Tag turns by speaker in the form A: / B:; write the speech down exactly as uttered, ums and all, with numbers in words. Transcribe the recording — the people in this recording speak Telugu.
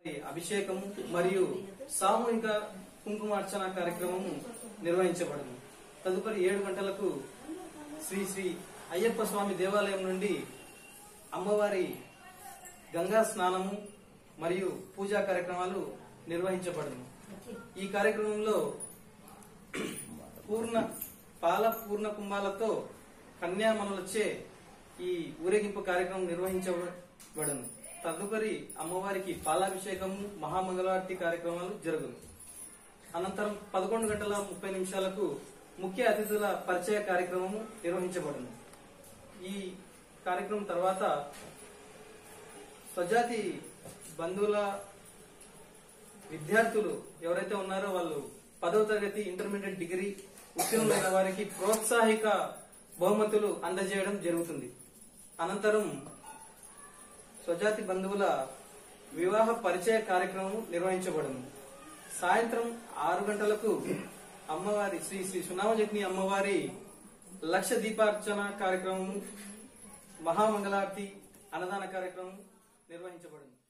A: అభిషేకము మరియు సామూహిక కుంకుమార్చన కార్యక్రమము నిర్వహించబడింది. తదుపరి ఏడు గంటలకు శ్రీ శ్రీ అయ్యప్ప స్వామి దేవాలయం నుండి అమ్మవారి గంగా స్నానము మరియు పూజా కార్యక్రమాలు నిర్వహించబడింది. ఈ కార్యక్రమంలో పూర్ణ పాల పూర్ణ కుంభాలతో కన్యామణులచే ఈ ఊరేగింపు కార్యక్రమం నిర్వహించబడను. తదుపరి అమ్మవారికి పాలాభిషేకము మహామంగళారతి కార్యక్రమాలు జరుగును. అనంతరం పదకొండు గంటల ముప్పై నిమిషాలకు ముఖ్య అతిథుల పరిచయ కార్యక్రమము నిర్వహించబడును. ఈ కార్యక్రమం తర్వాత స్వజాతి బంధువుల విద్యార్థులు ఎవరైతే ఉన్నారో వాళ్ళు పదవ తరగతి ఇంటర్మీడియట్ డిగ్రీ ఉత్తీర్ణులైన వారికి ప్రోత్సాహిక బహుమతులు అందజేయడం జరుగుతుంది. అనంతరం స్వజాతి బంధువుల వివాహ పరిచయ కార్యక్రమం నిర్వహించబడును. సాయంత్రం ఆరు గంటలకు అమ్మవారి శ్రీ శ్రీ సునామజగ్ని అమ్మవారి లక్ష దీపార్చన కార్యక్రమం, మహామంగళారతి, అన్నదాన కార్యక్రమం నిర్వహించబడును.